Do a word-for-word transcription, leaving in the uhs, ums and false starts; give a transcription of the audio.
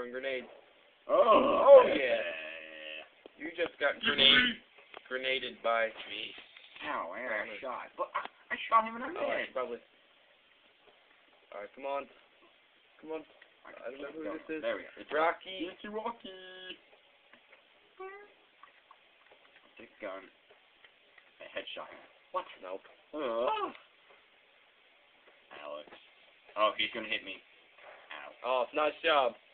throwing grenades. Oh, Oh yeah. You just got grenade, grenaded by me. Ow, I got shot. But I, I shot him in the Oh, head. probably. Alright, come on. Come on. I don't know who this is. There we go. It's Rocky. It's Rocky. Take a gun. A headshot. What? Nope. Oh. Alex. Oh, he's gonna hit me. Ow. Oh, nice job.